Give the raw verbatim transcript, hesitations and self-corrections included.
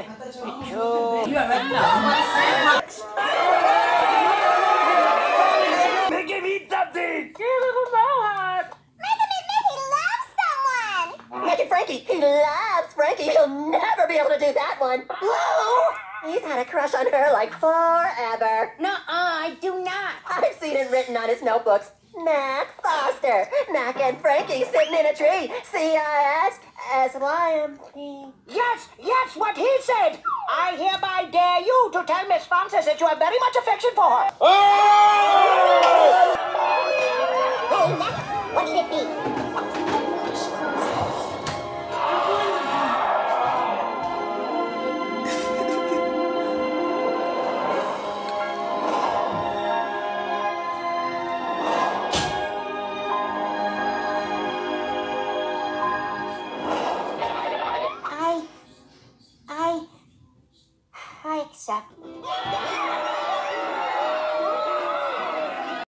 Make him eat something! Dear little mohawk! Make him admit he loves someone! Make it Frankie. He loves Frankie. He'll never be able to do that one. Whoa! He's had a crush on her like forever. Nuh-uh, I do not. I've seen it written on his notebooks. Mac Foster. Mac and Frankie sitting in a tree. C I S S Y M P. Yes, yes, what he said! I hereby dare you to tell Miss Frances that you have very much affection for her. Hey, Mac, what should it be? I... I... I accept.